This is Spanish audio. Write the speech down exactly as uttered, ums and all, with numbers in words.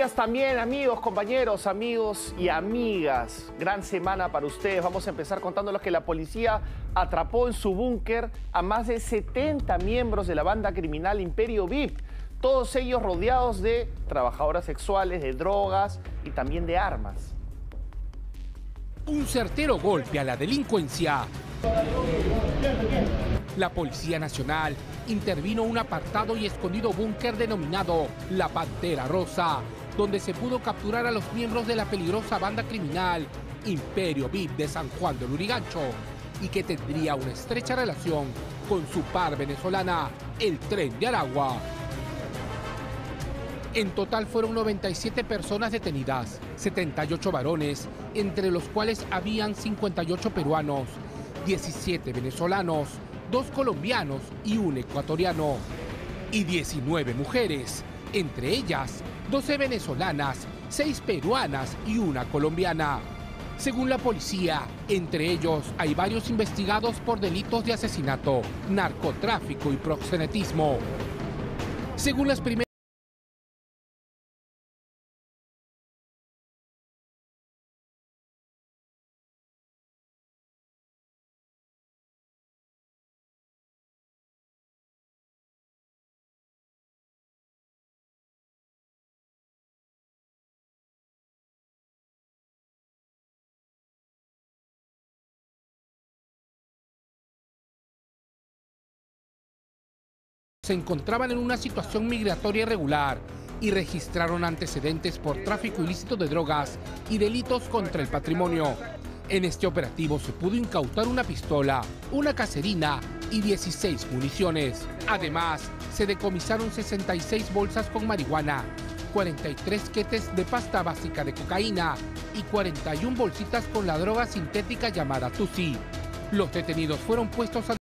días también, amigos, compañeros, amigos y amigas. Gran semana para ustedes. Vamos a empezar contándoles que la policía atrapó en su búnker a más de setenta miembros de la banda criminal Imperio V I P. Todos ellos rodeados de trabajadoras sexuales, de drogas y también de armas. Un certero golpe a la delincuencia. La Policía Nacional intervino un apartado y escondido búnker denominado La Pantera Rosa, donde se pudo capturar a los miembros de la peligrosa banda criminal Imperio V I P de San Juan de Lurigancho y que tendría una estrecha relación con su par venezolana, el Tren de Aragua. En total fueron noventa y siete personas detenidas, setenta y ocho varones, entre los cuales habían cincuenta y ocho peruanos, diecisiete venezolanos, dos colombianos y un ecuatoriano, y diecinueve mujeres, entre ellas doce venezolanas, seis peruanas y una colombiana. Según la policía, entre ellos hay varios investigados por delitos de asesinato, narcotráfico y proxenetismo. Según las primeras se encontraban en una situación migratoria irregular y registraron antecedentes por tráfico ilícito de drogas y delitos contra el patrimonio. En este operativo se pudo incautar una pistola, una caserina y dieciséis municiones. Además, se decomisaron sesenta y seis bolsas con marihuana, cuarenta y tres quetes de pasta básica de cocaína y cuarenta y una bolsitas con la droga sintética llamada Tusi. Los detenidos fueron puestos a